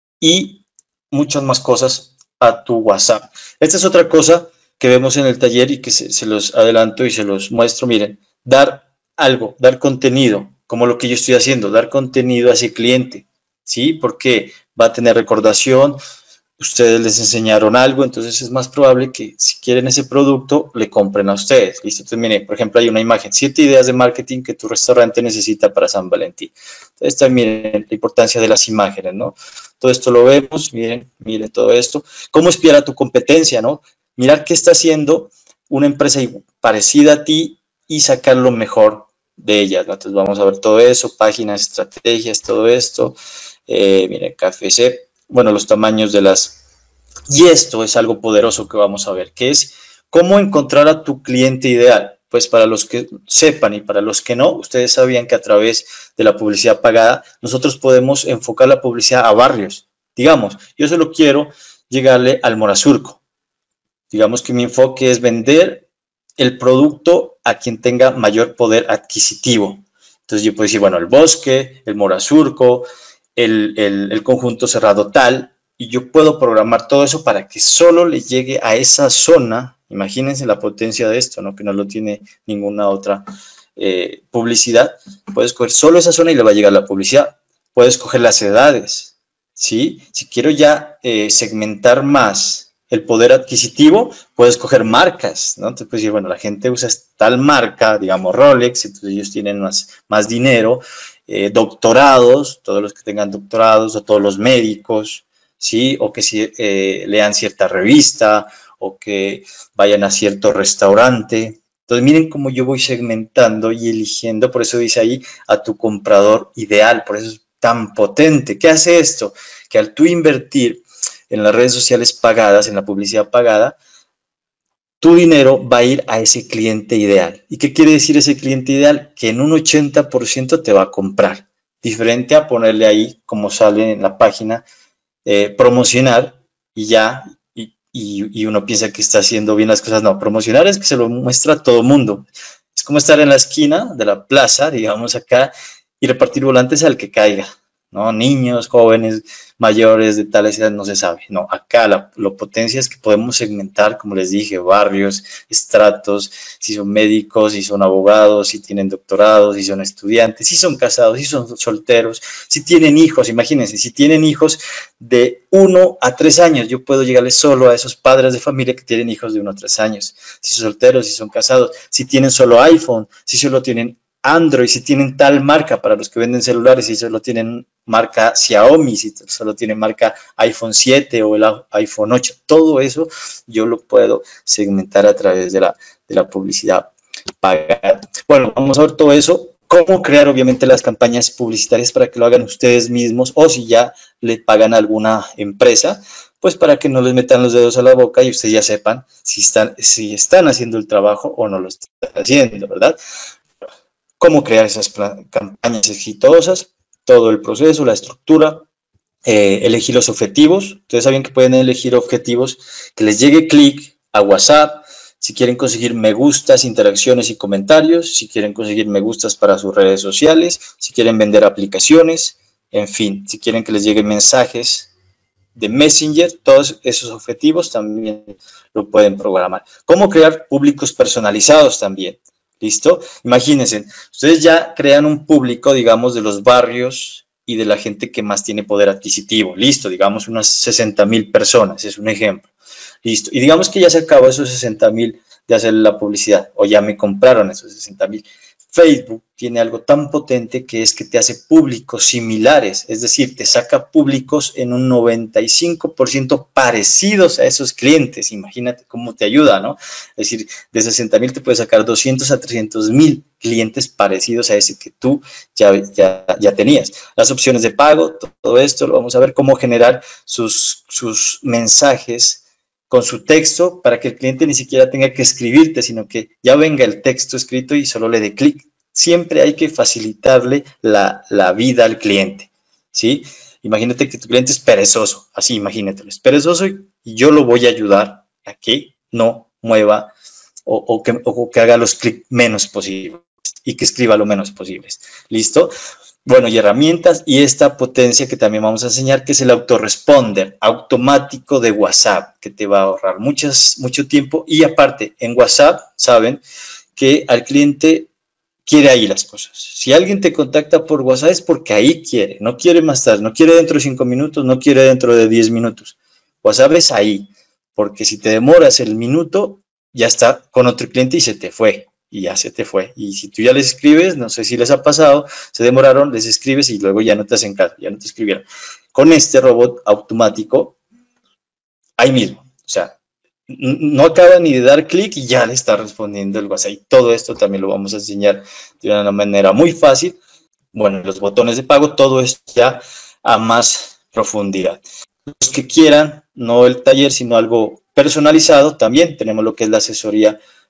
y muchas más cosas a tu WhatsApp. Esta es otra cosa que vemos en el taller y que se, se los adelanto y se los muestro. Miren, dar algo, dar contenido, como lo que yo estoy haciendo, dar contenido a ese cliente, ¿sí? Porque va a tener recordación, ustedes les enseñaron algo, entonces es más probable que si quieren ese producto, le compren a ustedes. ¿Listo? Entonces, miren, por ejemplo, hay una imagen, siete ideas de marketing que tu restaurante necesita para San Valentín. Entonces, también miren la importancia de las imágenes, ¿no? Todo esto lo vemos, miren, miren todo esto. ¿Cómo espiar a tu competencia, no? Mirar qué está haciendo una empresa parecida a ti y sacar lo mejor de ellas, ¿no? Entonces, vamos a ver todo eso, páginas, estrategias, todo esto. Eh, miren, K F C. Bueno, los tamaños de las... Y esto es algo poderoso que vamos a ver, que es cómo encontrar a tu cliente ideal. pues para los que sepan y para los que no, ustedes sabían que a través de la publicidad pagada nosotros podemos enfocar la publicidad a barrios. Digamos, yo solo quiero llegarle al Morazurco. Digamos que mi enfoque es vender el producto a quien tenga mayor poder adquisitivo. Entonces yo puedo decir, bueno, el Bosque, el Morazurco, el, el, el conjunto cerrado tal, y yo puedo programar todo eso para que solo le llegue a esa zona. Imagínense la potencia de esto, ¿no? Que no lo tiene ninguna otra eh, publicidad. Puedes coger solo esa zona y le va a llegar la publicidad. Puedes coger las edades, ¿sí? Si quiero ya eh, segmentar más el poder adquisitivo, puedes coger marcas, ¿no? Entonces puedes decir, bueno, la gente usa tal marca, digamos Rolex, entonces ellos tienen más, más dinero, eh, doctorados, todos los que tengan doctorados, o todos los médicos, ¿sí? O que si, eh, lean cierta revista, o que vayan a cierto restaurante. Entonces miren cómo yo voy segmentando y eligiendo, por eso dice ahí, a tu comprador ideal, por eso es tan potente. ¿Qué hace esto? Que al tú invertir en las redes sociales pagadas, en la publicidad pagada, tu dinero va a ir a ese cliente ideal. ¿Y qué quiere decir ese cliente ideal? Que en un ochenta por ciento te va a comprar. Diferente a ponerle ahí, como sale en la página, eh, promocionar y ya, y, y, y uno piensa que está haciendo bien las cosas. No, promocionar es que se lo muestra a todo mundo. Es como estar en la esquina de la plaza, digamos acá, y repartir volantes al que caiga, ¿no? Niños, jóvenes, mayores de tales edades, no se sabe. No, acá la, la potencia es que podemos segmentar, como les dije, barrios, estratos, si son médicos, si son abogados, si tienen doctorados, si son estudiantes, si son casados, si son solteros, si tienen hijos. Imagínense, si tienen hijos de uno a tres años, yo puedo llegarles solo a esos padres de familia que tienen hijos de uno a tres años. Si son solteros, si son casados, si tienen solo iPhone, si solo tienen Android, si tienen tal marca, para los que venden celulares, si solo tienen marca Xiaomi, si solo tienen marca iPhone siete o el iPhone ocho, todo eso yo lo puedo segmentar a través de la, de la publicidad pagada. Bueno, vamos a ver todo eso, cómo crear obviamente las campañas publicitarias para que lo hagan ustedes mismos, o si ya le pagan a alguna empresa, pues para que no les metan los dedos a la boca y ustedes ya sepan si están, si están haciendo el trabajo o no lo están haciendo, ¿verdad? Cómo crear esas campañas exitosas, todo el proceso, la estructura, eh, elegir los objetivos. Ustedes saben que pueden elegir objetivos que les llegue clic a WhatsApp, si quieren conseguir me gustas, interacciones y comentarios, si quieren conseguir me gustas para sus redes sociales, si quieren vender aplicaciones, en fin, si quieren que les lleguen mensajes de Messenger, todos esos objetivos también lo pueden programar. Cómo crear públicos personalizados también. ¿Listo? Imagínense, ustedes ya crean un público, digamos, de los barrios y de la gente que más tiene poder adquisitivo. Listo, digamos unas sesenta mil personas, es un ejemplo. Listo, y digamos que ya se acabó esos sesenta mil de hacer la publicidad, o ya me compraron esos sesenta mil. Facebook tiene algo tan potente que es que te hace públicos similares, es decir, te saca públicos en un noventa y cinco por ciento parecidos a esos clientes. Imagínate cómo te ayuda, ¿no? Es decir, de sesenta mil te puedes sacar doscientos a trescientos mil clientes parecidos a ese que tú ya, ya, ya tenías. Las opciones de pago, todo esto lo vamos a ver, cómo generar sus, sus mensajes con su texto para que el cliente ni siquiera tenga que escribirte, sino que ya venga el texto escrito y solo le dé clic. Siempre hay que facilitarle la, la vida al cliente, ¿sí? Imagínate que tu cliente es perezoso, así imagínatelo, es perezoso y yo lo voy a ayudar a que no mueva o, o, que, o que haga los clics menos posibles y que escriba lo menos posibles. ¿Listo? Bueno, y herramientas y esta potencia que también vamos a enseñar, que es el autoresponder automático de WhatsApp, que te va a ahorrar muchas, mucho tiempo. Y aparte, en WhatsApp, saben que al cliente quiere ahí las cosas. Si alguien te contacta por WhatsApp es porque ahí quiere, no quiere más tarde, no quiere dentro de cinco minutos, no quiere dentro de diez minutos. WhatsApp es ahí, porque si te demoras el minuto, ya está con otro cliente y se te fue. Y ya se te fue. Y si tú ya les escribes, no sé si les ha pasado, se demoraron, les escribes y luego ya no te hacen caso, ya no te escribieron. Con este robot automático, ahí mismo, o sea, no acaba ni de dar clic y ya le está respondiendo el WhatsApp. Y todo esto también lo vamos a enseñar de una manera muy fácil. Bueno, los botones de pago, todo esto ya a más profundidad. Los que quieran, no el taller, sino algo personalizado, también tenemos lo que es la asesoría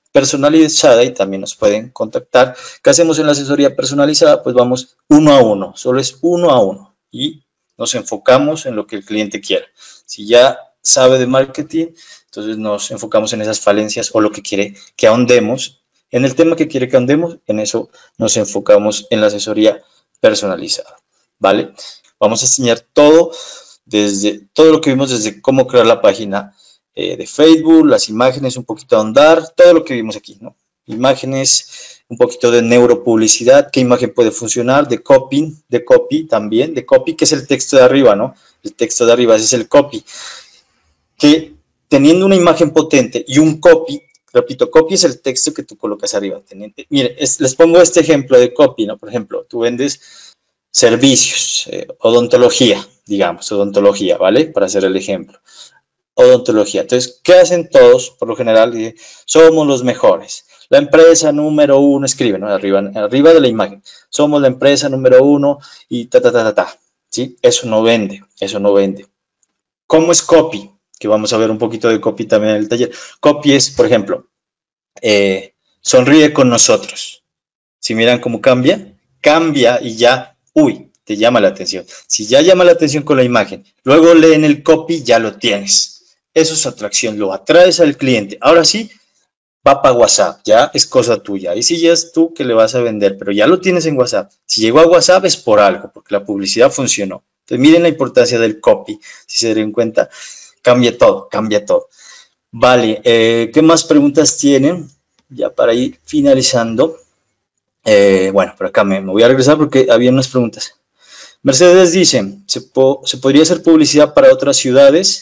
personalizada y también nos pueden contactar. ¿Qué hacemos en la asesoría personalizada? Pues vamos uno a uno, solo es uno a uno y nos enfocamos en lo que el cliente quiera. Si ya sabe de marketing, entonces nos enfocamos en esas falencias o lo que quiere que ahondemos. En el tema que quiere que ahondemos, en eso nos enfocamos en la asesoría personalizada, ¿vale? Vamos a enseñar todo, desde todo lo que vimos desde cómo crear la página eh, de Facebook, las imágenes, un poquito ahondar, todo lo que vimos aquí, ¿no? Imágenes, un poquito de neuropublicidad, qué imagen puede funcionar, de copy, de copy también, de copy, que es el texto de arriba, ¿no? El texto de arriba, ese es el copy. Que teniendo una imagen potente y un copy, repito, copy es el texto que tú colocas arriba. Teniente, mire, es, les pongo este ejemplo de copy, ¿no? Por ejemplo, tú vendes servicios, eh, odontología, digamos, odontología, ¿vale? Para hacer el ejemplo. Odontología. Entonces, ¿qué hacen todos? Por lo general, eh, somos los mejores. La empresa número uno, escribe, ¿no? Arriba, arriba de la imagen. Somos la empresa número uno y ta, ta, ta, ta, ta. ¿Sí? Eso no vende, eso no vende. ¿Cómo es copy? Que vamos a ver un poquito de copy también en el taller. Copy es, por ejemplo, eh, sonríe con nosotros. Si miran cómo cambia, cambia y ya, uy, te llama la atención. Si ya llama la atención con la imagen, luego leen el copy, ya lo tienes. Eso es atracción, lo atraes al cliente. Ahora sí, va para WhatsApp, ya es cosa tuya. Ahí sí ya es tú que le vas a vender, pero ya lo tienes en WhatsApp. Si llegó a WhatsApp es por algo, porque la publicidad funcionó. Entonces miren la importancia del copy, si se den cuenta, cambia todo, cambia todo. Vale, eh, ¿qué más preguntas tienen? Ya para ir finalizando. Eh, bueno, por acá me, me voy a regresar porque había unas preguntas. Mercedes dice, ¿se, po ¿se podría hacer publicidad para otras ciudades?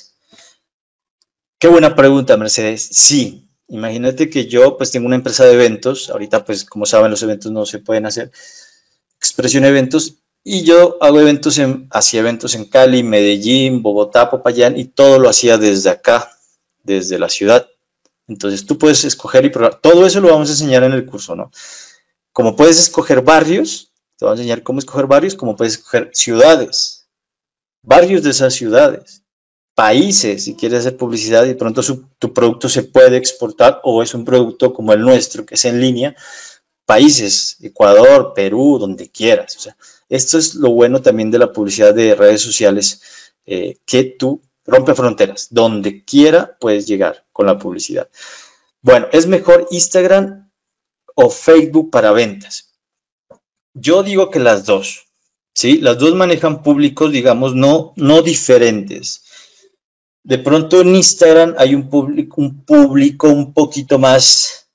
Qué buena pregunta, Mercedes. Sí, imagínate que yo pues tengo una empresa de eventos. Ahorita pues como saben los eventos no se pueden hacer. Expresión Eventos. Y yo hago eventos, en, hacía eventos en Cali, Medellín, Bogotá, Popayán y todo lo hacía desde acá, desde la ciudad. Entonces tú puedes escoger y probar. Todo eso lo vamos a enseñar en el curso, ¿no? Como puedes escoger barrios, te voy a enseñar cómo escoger barrios, como puedes escoger ciudades, barrios de esas ciudades. Países, si quieres hacer publicidad y de pronto su, tu producto se puede exportar o es un producto como el nuestro que es en línea, países, Ecuador, Perú, donde quieras. O sea, esto es lo bueno también de la publicidad de redes sociales, eh, que tú rompe fronteras, donde quiera puedes llegar con la publicidad. Bueno, ¿es mejor Instagram o Facebook para ventas? Yo digo que las dos, ¿sí? Las dos manejan públicos, digamos, no, no diferentes. De pronto en Instagram hay un público, un público un poquito más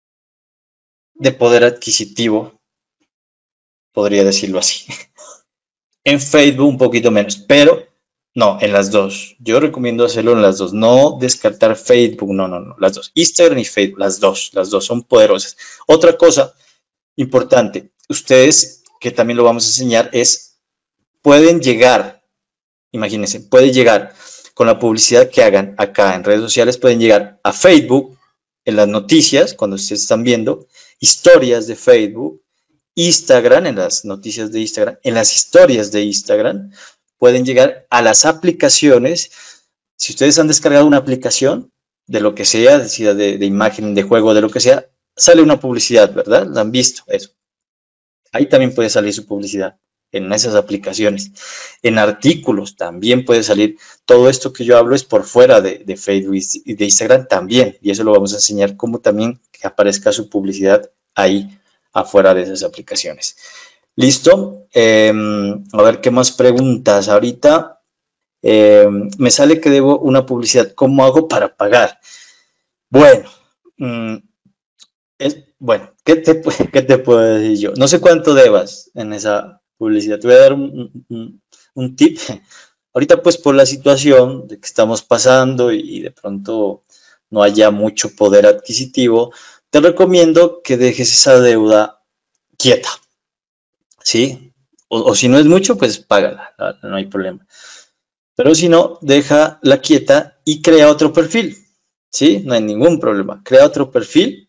de poder adquisitivo, podría decirlo así. En Facebook un poquito menos, pero no, en las dos. Yo recomiendo hacerlo en las dos, no descartar Facebook, no, no, no, las dos. Instagram y Facebook, las dos, las dos son poderosas. Otra cosa importante, ustedes, que también lo vamos a enseñar, es, pueden llegar, imagínense, pueden llegar con la publicidad que hagan acá en redes sociales, pueden llegar a Facebook, en las noticias, cuando ustedes están viendo, historias de Facebook, Instagram, en las noticias de Instagram, en las historias de Instagram, pueden llegar a las aplicaciones. Si ustedes han descargado una aplicación, de lo que sea, de, de, de imagen, de juego, de lo que sea, sale una publicidad, ¿verdad? ¿La han visto? Eso. Ahí también puede salir su publicidad, en esas aplicaciones. En artículos también puede salir. Todo esto que yo hablo es por fuera de, de Facebook y de Instagram también. Y eso lo vamos a enseñar, cómo también que aparezca su publicidad ahí afuera de esas aplicaciones. ¿Listo? Eh, a ver, ¿qué más preguntas? Ahorita eh, me sale que debo una publicidad. ¿Cómo hago para pagar? Bueno, mmm, es, bueno, ¿qué te, ¿qué te puedo decir yo? No sé cuánto debas en esa publicidad. Te voy a dar un, un, un tip. Ahorita pues por la situación de que estamos pasando y de pronto no haya mucho poder adquisitivo, te recomiendo que dejes esa deuda quieta, ¿sí? O, o si no es mucho, pues págala, no hay problema. Pero si no, déjala quieta y crea otro perfil, ¿sí? No hay ningún problema. Crea otro perfil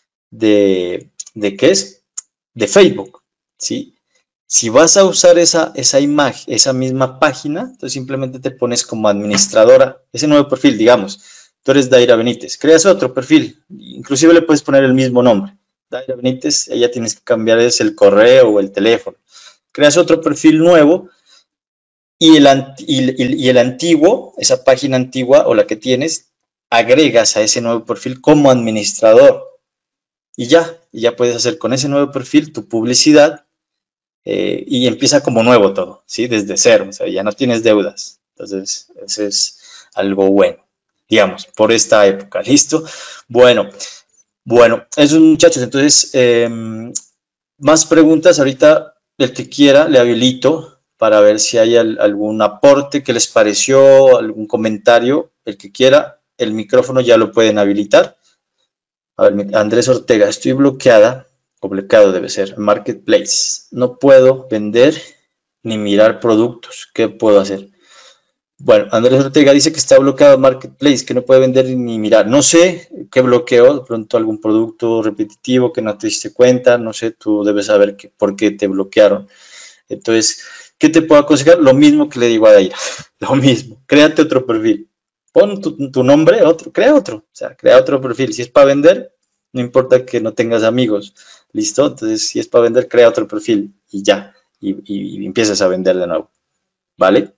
de, ¿de qué es? De Facebook, ¿sí? Si vas a usar esa, esa imagen, esa misma página, entonces simplemente te pones como administradora, ese nuevo perfil, digamos, tú eres Daira Benítez, creas otro perfil, inclusive le puedes poner el mismo nombre, Daira Benítez, ya tienes que cambiar es el correo o el teléfono, creas otro perfil nuevo y el, y, y el antiguo, esa página antigua o la que tienes, agregas a ese nuevo perfil como administrador y ya, y ya puedes hacer con ese nuevo perfil tu publicidad eh, y empieza como nuevo todo, ¿sí? Desde cero, o sea, ya no tienes deudas, entonces eso es algo bueno, digamos, por esta época, ¿listo? Bueno, bueno, esos muchachos, entonces, eh, más preguntas, ahorita el que quiera le habilito para ver si hay al, algún aporte que les pareció, algún comentario, el que quiera, el micrófono ya lo pueden habilitar. A ver, Andrés Ortega, estoy bloqueada, o bloqueado debe ser, Marketplace, no puedo vender ni mirar productos, ¿qué puedo hacer? Bueno, Andrés Ortega dice que está bloqueado Marketplace, que no puede vender ni mirar. No sé qué bloqueó, de pronto algún producto repetitivo que no te diste cuenta, no sé, tú debes saber que, por qué te bloquearon. Entonces, ¿qué te puedo aconsejar? Lo mismo que le digo a Daira, lo mismo, créate otro perfil. Pon tu, tu nombre, otro, crea otro, o sea, crea otro perfil. Si es para vender, no importa que no tengas amigos, ¿listo? Entonces, si es para vender, crea otro perfil y ya, y, y, y empiezas a vender de nuevo, ¿vale?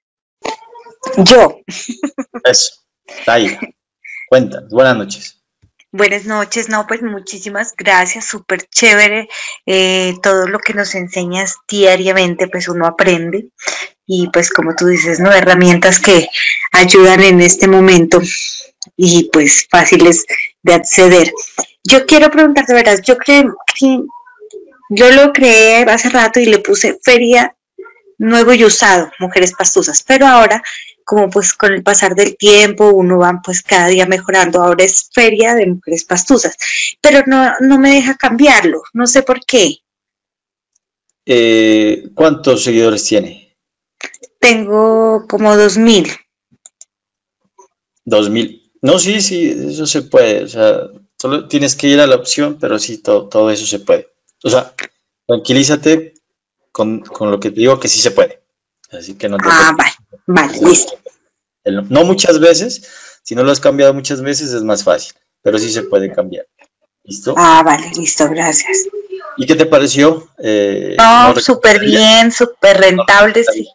Yo. Eso, ahí, cuéntanos, buenas noches. Buenas noches, no, pues muchísimas gracias, súper chévere, eh, todo lo que nos enseñas diariamente, pues uno aprende, y pues como tú dices, ¿no? Herramientas que ayudan en este momento, y pues fáciles de acceder. Yo quiero preguntarte, ¿verdad? Yo creo que yo lo creé hace rato y le puse Feria Nuevo y Usado, Mujeres Pastuzas, pero ahora, como pues con el pasar del tiempo, uno va pues cada día mejorando, ahora es Feria de Mujeres Pastuzas, pero no, no me deja cambiarlo, no sé por qué. Eh, ¿Cuántos seguidores tiene? Tengo como dos mil. Dos mil. No, sí, sí, eso se puede, o sea, solo tienes que ir a la opción, pero sí, todo, todo eso se puede. O sea, tranquilízate con, con lo que te digo que sí se puede. Así que no te Ah, vale, vale, listo. No muchas veces, si no lo has cambiado muchas veces es más fácil, pero sí se puede cambiar. ¿Listo? Ah, vale, listo, gracias. ¿Y qué te pareció? Eh, no, ¿no súper bien, súper rentable, sí.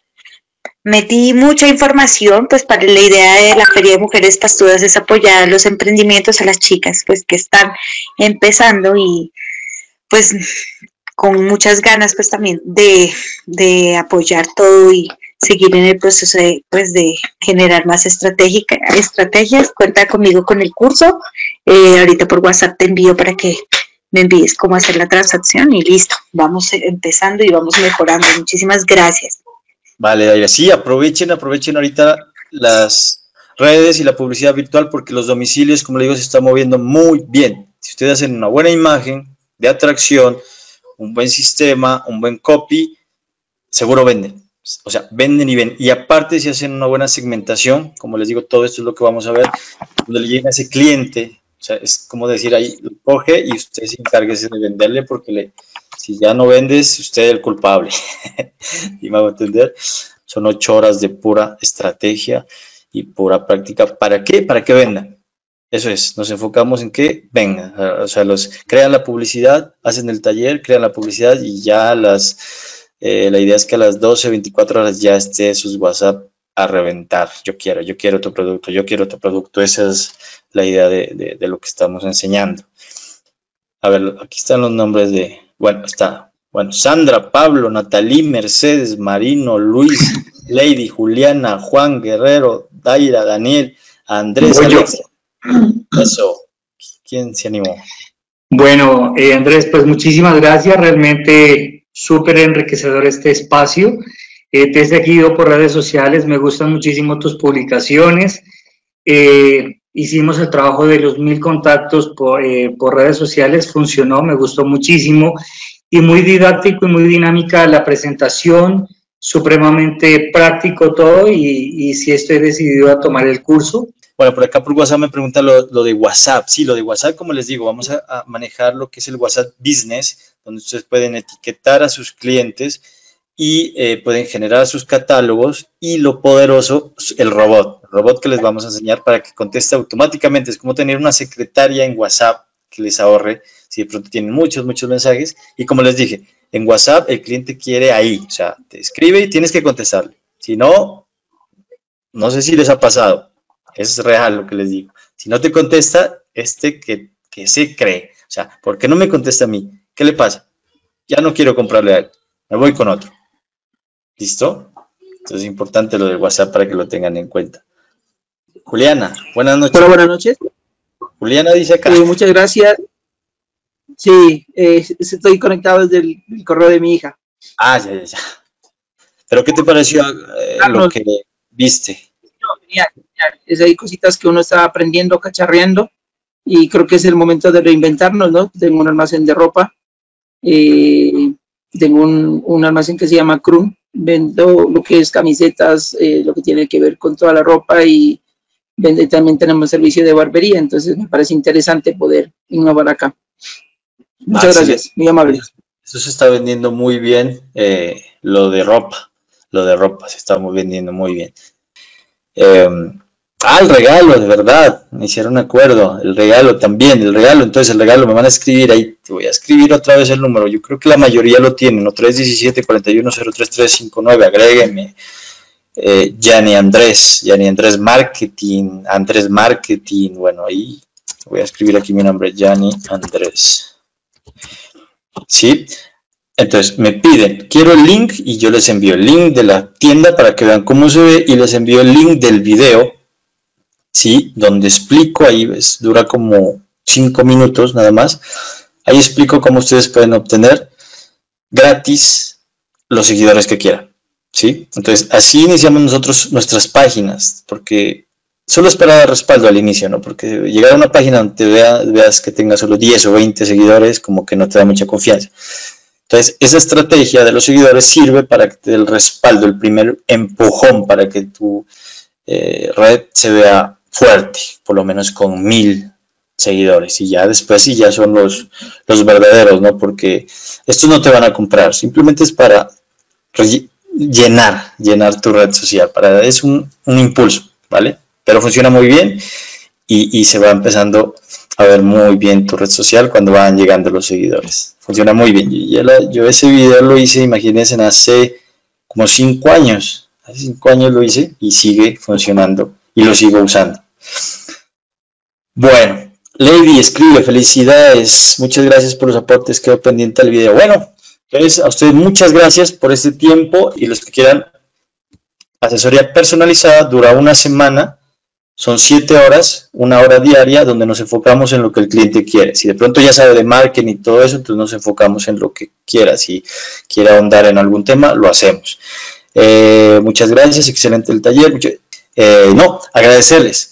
Metí mucha información, pues para la idea de la Feria de Mujeres Pastudas es apoyar los emprendimientos a las chicas, pues que están empezando y pues con muchas ganas pues también de, de apoyar todo y seguir en el proceso de, pues, de generar más estratégica, estrategias. Cuenta conmigo con el curso, eh, ahorita por WhatsApp te envío para que me envíes cómo hacer la transacción y listo, vamos empezando y vamos mejorando. Muchísimas gracias. Vale, Daira, sí, aprovechen, aprovechen ahorita las redes y la publicidad virtual porque los domicilios, como le digo, se están moviendo muy bien. Si ustedes hacen una buena imagen de atracción, un buen sistema, un buen copy, seguro venden. O sea, venden y venden. Y aparte, si hacen una buena segmentación, como les digo, todo esto es lo que vamos a ver, cuando le llega a ese cliente, o sea, es como decir ahí, lo coge y usted se encargue de venderle porque le, si ya no vendes, usted es el culpable. ¿Y me hago entender? Son ocho horas de pura estrategia y pura práctica. ¿Para qué? Para que vendan. Eso es, nos enfocamos en que vengan. O sea, los crean la publicidad, hacen el taller, crean la publicidad y ya las, eh, la idea es que a las doce, veinticuatro horas ya esté sus WhatsApp a reventar. Yo quiero, yo quiero tu producto, yo quiero tu producto. Esa es la idea de, de, de lo que estamos enseñando. A ver, aquí están los nombres de, bueno, está, bueno, Sandra, Pablo, Natalí, Mercedes, Marino, Luis, Lady, Juliana, Juan, Guerrero, Daira, Daniel, Andrés, Alex. Eso, ¿quién se animó? Bueno, eh, Andrés, pues muchísimas gracias, realmente súper enriquecedor este espacio. Eh, te he seguido por redes sociales, me gustan muchísimo tus publicaciones. Eh, hicimos el trabajo de los mil contactos por, eh, por redes sociales, funcionó, me gustó muchísimo y muy didáctico y muy dinámica la presentación, supremamente práctico todo y, y sí estoy decidido a tomar el curso. Bueno, por acá por WhatsApp me preguntan lo, lo de WhatsApp. Sí, lo de WhatsApp, como les digo, vamos a, a manejar lo que es el WhatsApp Business, donde ustedes pueden etiquetar a sus clientes y eh, pueden generar sus catálogos, y lo poderoso, el robot, el robot que les vamos a enseñar para que conteste automáticamente. Es como tener una secretaria en WhatsApp que les ahorre si de pronto tienen muchos, muchos mensajes. Y como les dije, en WhatsApp el cliente quiere ahí, o sea, te escribe y tienes que contestarle. Si no, no sé si les ha pasado, es real lo que les digo. Si no te contesta, este que, que se cree, o sea, ¿por qué no me contesta a mí? ¿Qué le pasa? Ya no quiero comprarle a él, me voy con otro. ¿Listo? Entonces es importante lo del WhatsApp para que lo tengan en cuenta. Juliana, buenas noches. Hola, buenas noches. Juliana dice acá. Eh, muchas gracias. Sí, eh, estoy conectado desde el, el correo de mi hija. Ah, ya, ya, ya. ¿Pero qué te pareció eh, lo que viste? No, genial, genial. Es, hay cositas que uno está aprendiendo, cacharreando, y creo que es el momento de reinventarnos, ¿no? Tengo un almacén de ropa, eh, tengo un, un almacén que se llama Krum, vendo lo que es camisetas, eh, lo que tiene que ver con toda la ropa, y vende, también tenemos servicio de barbería, entonces me parece interesante poder innovar acá. Muchas ah, gracias, sí, muy amable. Eso se está vendiendo muy bien, eh, lo de ropa, lo de ropa se está vendiendo muy bien. Eh, ah, el regalo, de verdad, me hicieron acuerdo, el regalo también, el regalo, entonces el regalo me van a escribir ahí, te voy a escribir otra vez el número, yo creo que la mayoría lo tienen, ¿no? tres diecisiete, cuarenta y uno, cero tres tres cinco nueve, agréguenme. Eh, Gianni Andrés, Gianni Andrés Marketing, Andrés Marketing, bueno, ahí voy a escribir aquí mi nombre, Gianni Andrés. ¿Sí? Entonces me piden, quiero el link, y yo les envío el link de la tienda para que vean cómo se ve, y les envío el link del video, ¿sí? Donde explico, ahí ves, dura como cinco minutos nada más, ahí explico cómo ustedes pueden obtener gratis los seguidores que quieran, ¿sí? Entonces así iniciamos nosotros nuestras páginas, porque solo es para dar respaldo al inicio, ¿no? Porque llegar a una página donde te vea, veas que tenga solo diez o veinte seguidores, como que no te da mucha confianza. Entonces, esa estrategia de los seguidores sirve para que te dé el respaldo, el primer empujón para que tu eh, red se vea fuerte, por lo menos con mil seguidores. Y ya después sí ya son los, los verdaderos, ¿no? Porque estos no te van a comprar, simplemente es para llenar, llenar tu red social, para, es un, un impulso, ¿vale? Pero funciona muy bien y, y se va empezando a ver muy bien tu red social cuando van llegando los seguidores. Funciona muy bien. Yo, la, yo ese video lo hice, imagínense, hace como cinco años. Hace cinco años lo hice y sigue funcionando y lo sigo usando. Bueno, Lady escribe, felicidades, muchas gracias por los aportes, quedo pendiente del video. Bueno, entonces a ustedes muchas gracias por este tiempo, y los que quieran asesoría personalizada dura una semana. Son siete horas, una hora diaria, donde nos enfocamos en lo que el cliente quiere. Si de pronto ya sabe de marketing y todo eso, entonces nos enfocamos en lo que quiera. Si quiere ahondar en algún tema, lo hacemos. Eh, muchas gracias, excelente el taller. Mucho, eh, no, agradecerles.